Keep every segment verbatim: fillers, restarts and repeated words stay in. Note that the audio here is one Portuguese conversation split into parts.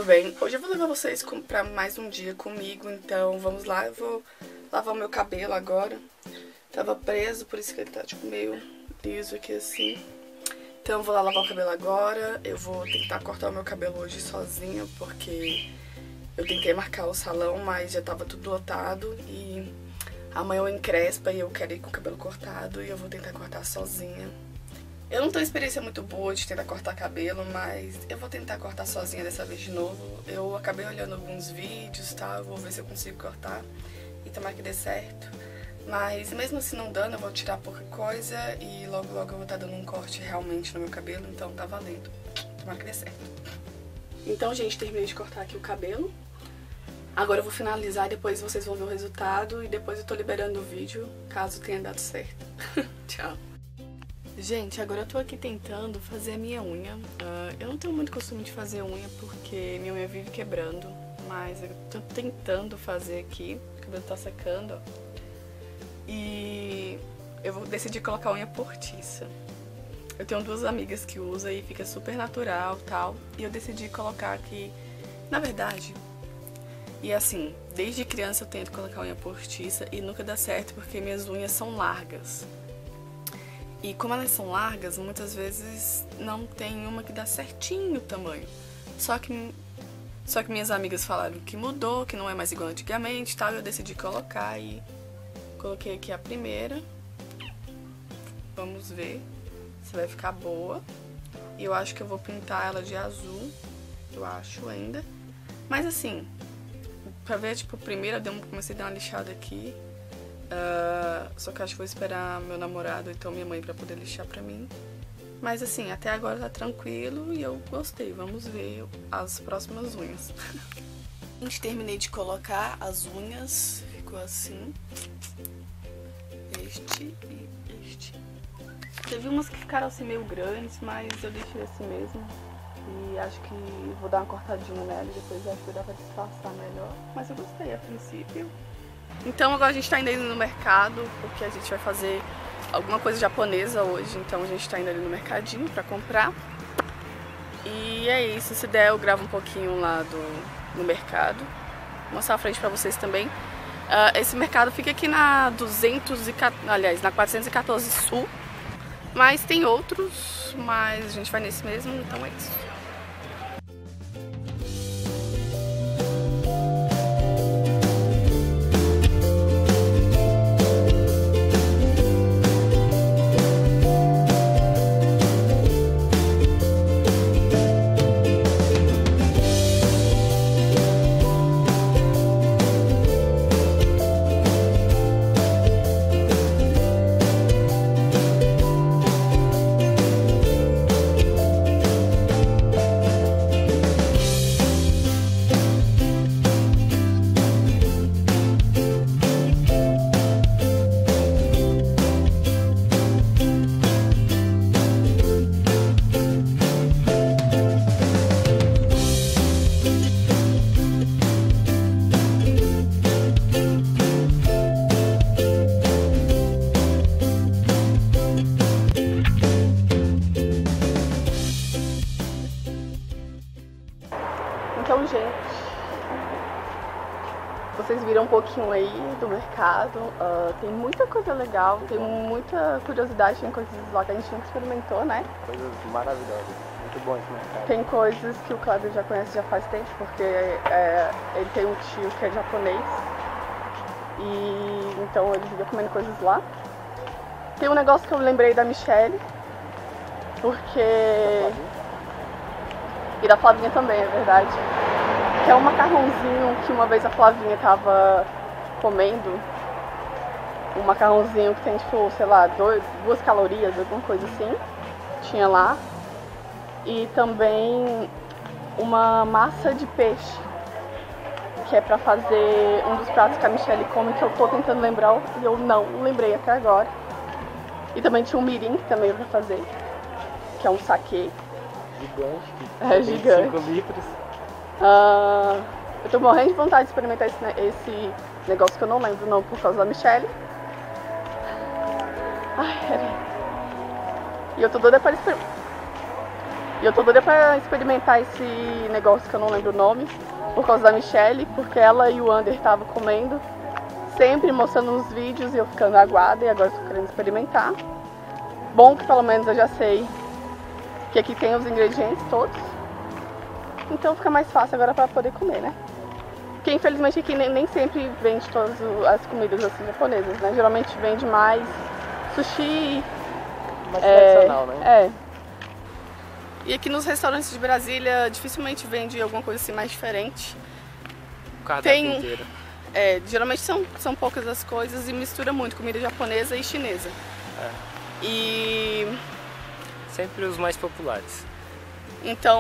tudo bem? Hoje eu vou levar vocês pra mais um dia comigo, então vamos lá, eu vou lavar o meu cabelo agora. Tava preso, por isso que ele tá tipo meio liso aqui assim. Então eu vou lá lavar o cabelo agora, eu vou tentar cortar o meu cabelo hoje sozinha, porque eu tentei marcar o salão, mas já tava tudo lotado e amanhã eu encrespa e eu quero ir com o cabelo cortado e eu vou tentar cortar sozinha. Eu não tenho experiência muito boa de tentar cortar cabelo, mas eu vou tentar cortar sozinha dessa vez de novo. Eu acabei olhando alguns vídeos, tá? Eu vou ver se eu consigo cortar e tomara que dê certo. Mas mesmo assim não dando, eu vou tirar pouca coisa e logo logo eu vou estar dando um corte realmente no meu cabelo, então tá valendo. Tomara que dê certo. Então, gente, terminei de cortar aqui o cabelo. Agora eu vou finalizar e depois vocês vão ver o resultado e depois eu tô liberando o vídeo, caso tenha dado certo. Tchau. Gente, agora eu tô aqui tentando fazer a minha unha. Uh, eu não tenho muito costume de fazer unha porque minha unha vive quebrando, mas eu tô tentando fazer aqui. O cabelo tá secando, ó. E eu vou decidir colocar unha postiça. Eu tenho duas amigas que usam e fica super natural e tal. E eu decidi colocar aqui, na verdade. E assim, desde criança eu tento colocar unha postiça e nunca dá certo porque minhas unhas são largas. E como elas são largas, muitas vezes não tem uma que dá certinho o tamanho. Só que, só que minhas amigas falaram que mudou, que não é mais igual antigamente e tal. E eu decidi colocar e coloquei aqui a primeira. Vamos ver se vai ficar boa. E eu acho que eu vou pintar ela de azul. Eu acho ainda. Mas assim, pra ver, tipo, primeiro eu comecei a dar uma lixada aqui. Uh, só que acho que vou esperar meu namorado, então minha mãe, pra poder lixar pra mim. Mas assim, até agora tá tranquilo e eu gostei. Vamos ver as próximas unhas. A gente terminei de colocar as unhas. Ficou assim. Este e este. Teve umas que ficaram assim meio grandes, mas eu deixei assim mesmo. E acho que vou dar uma cortadinha nela e depois acho que dá pra disfarçar melhor. Mas eu gostei a princípio. Então agora a gente tá indo ali no mercado, porque a gente vai fazer alguma coisa japonesa hoje. Então a gente tá indo ali no mercadinho pra comprar. E é isso, se der eu gravo um pouquinho lá do, no mercado. Vou mostrar a frente pra vocês também. Uh, esse mercado fica aqui na duzentos e quatorze, aliás, na quatrocentos e quatorze Sul. Mas tem outros, mas a gente vai nesse mesmo, então é isso. Então, gente, vocês viram um pouquinho aí do mercado, uh, tem muita coisa legal, tem muita curiosidade, tem coisas lá que a gente nunca experimentou, né? Coisas maravilhosas, muito bom esse mercado. Tem coisas que o Cláudio já conhece já faz tempo, porque é, ele tem um tio que é japonês, e então ele fica comendo coisas lá. Tem um negócio que eu lembrei da Michelle, porque... E da Flavinha também, é verdade. Que é um macarrãozinho que uma vez a Flavinha tava comendo. Um macarrãozinho que tem, tipo, sei lá, dois, duas calorias, alguma coisa assim. Tinha lá. E também uma massa de peixe. Que é pra fazer um dos pratos que a Michelle come, que eu tô tentando lembrar e eu não lembrei até agora. E também tinha um mirim que também é pra fazer. Que é um saquê. Gigante, é gigante. cinco litros. Uh, eu tô morrendo de vontade de experimentar esse, esse negócio que eu não lembro não por causa da Michelle. Ai, peraí. E eu tô doida para experimentar. E eu tô doida pra experimentar esse negócio que eu não lembro o nome, por causa da Michelle, porque ela e o Ander estavam comendo, sempre mostrando nos vídeos e eu ficando aguada, e agora eu tô querendo experimentar. Bom que pelo menos eu já sei que aqui tem os ingredientes todos, então fica mais fácil agora pra poder comer, né? Porque infelizmente aqui nem, nem sempre vende todas as comidas assim japonesas, né? Geralmente vende mais sushi, mais é, tradicional, né? É. E aqui nos restaurantes de Brasília dificilmente vende alguma coisa assim mais diferente. O cardápio inteiro. É, geralmente são, são poucas as coisas e mistura muito comida japonesa e chinesa. É. E... sempre os mais populares. Então...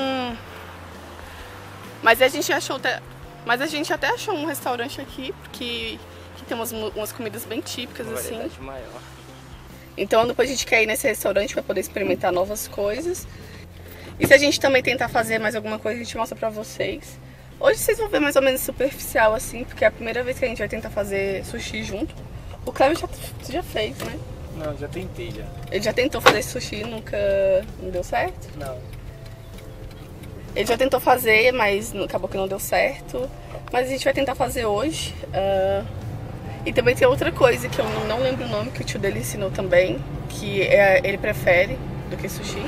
Mas a gente achou até... Mas a gente até achou um restaurante aqui, que, que tem umas, umas comidas bem típicas, uma assim. variedade maior. Então depois a gente quer ir nesse restaurante para poder experimentar novas coisas. E se a gente também tentar fazer mais alguma coisa, a gente mostra pra vocês. Hoje vocês vão ver mais ou menos superficial, assim, porque é a primeira vez que a gente vai tentar fazer sushi junto. O Cléber já, já fez, né? Não, já tentei já. Ele já tentou fazer sushi, nunca não deu certo? Não. Ele já tentou fazer, mas acabou que não deu certo. Mas a gente vai tentar fazer hoje. Uh, e também tem outra coisa que eu não lembro o nome, que o tio dele ensinou também, que é, ele prefere do que sushi.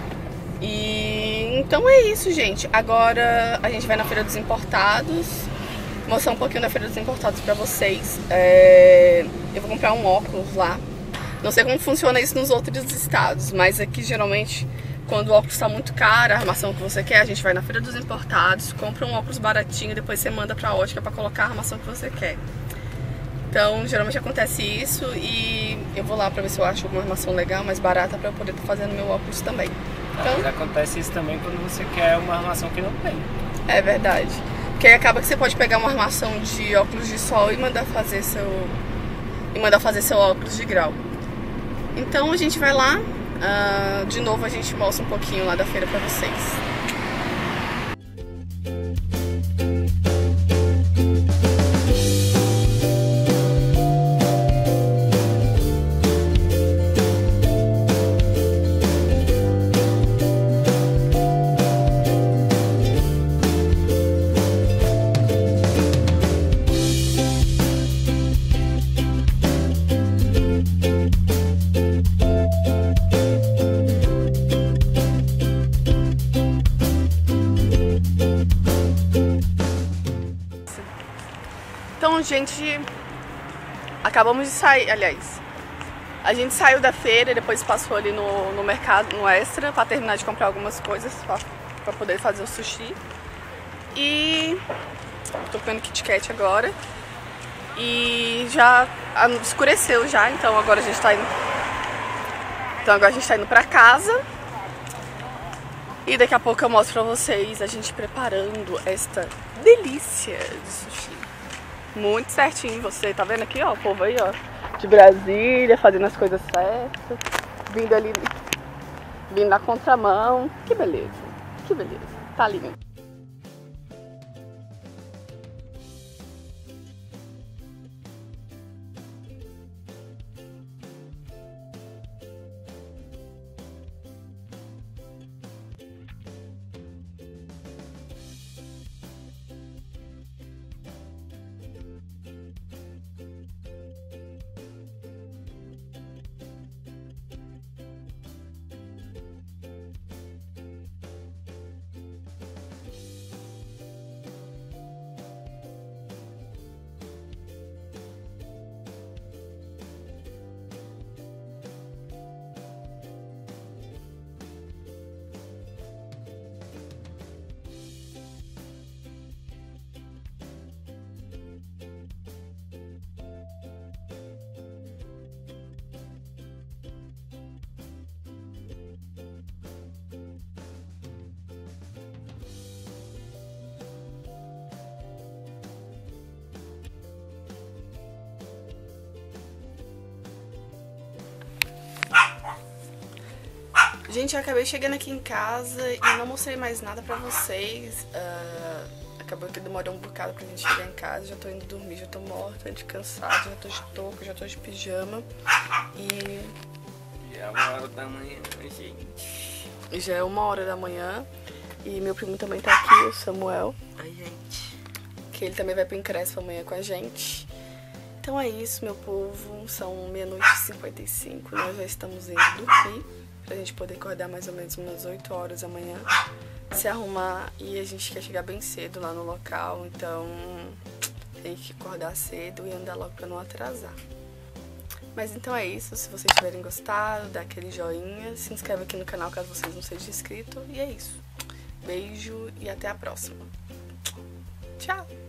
E então é isso, gente. Agora a gente vai na Feira dos Importados, mostrar um pouquinho da Feira dos Importados pra vocês. É, eu vou comprar um óculos lá. Não sei como funciona isso nos outros estados, mas aqui geralmente... quando o óculos está muito caro, a armação que você quer, a gente vai na Feira dos Importados, compra um óculos baratinho e depois você manda pra ótica pra colocar a armação que você quer. Então, geralmente acontece isso e eu vou lá pra ver se eu acho alguma armação legal, mais barata, pra eu poder estar fazendo meu óculos também. Então, mas acontece isso também quando você quer uma armação que não tem. É verdade. Porque aí acaba que você pode pegar uma armação de óculos de sol e mandar fazer seu, e mandar fazer seu óculos de grau. Então a gente vai lá. Uh, de novo a gente mostra um pouquinho lá da feira pra vocês. Então, gente, acabamos de sair, aliás, a gente saiu da feira e depois passou ali no, no mercado, no Extra, pra terminar de comprar algumas coisas pra, pra poder fazer o sushi. E tô comendo Kit Kat agora. E já escureceu já, então agora a gente tá indo, então agora a gente tá indo pra casa. E daqui a pouco eu mostro pra vocês a gente preparando esta delícia de sushi. Muito certinho, você tá vendo aqui, ó, o povo aí, ó, de Brasília, fazendo as coisas certas, vindo ali, vindo na contramão. Que beleza, que beleza, tá lindo. Gente, eu acabei chegando aqui em casa e não mostrei mais nada pra vocês. Uh, acabou que demorou um bocado pra gente chegar em casa. Já tô indo dormir, já tô morta, de cansada, já tô de touca, já tô de pijama. E... E é uma hora da manhã, gente. Já é uma hora da manhã. E meu primo também tá aqui, o Samuel. Oi, gente. Que ele também vai pro Increspa amanhã com a gente. Então é isso, meu povo. São meia-noite e cinquenta e cinco. Nós já estamos indo dormir. Pra gente poder acordar mais ou menos umas oito horas da manhã. Se arrumar. E a gente quer chegar bem cedo lá no local. Então tem que acordar cedo e andar logo pra não atrasar. Mas então é isso. Se vocês tiverem gostado, dá aquele joinha. Se inscreve aqui no canal caso vocês não sejam inscritos. E é isso. Beijo e até a próxima. Tchau!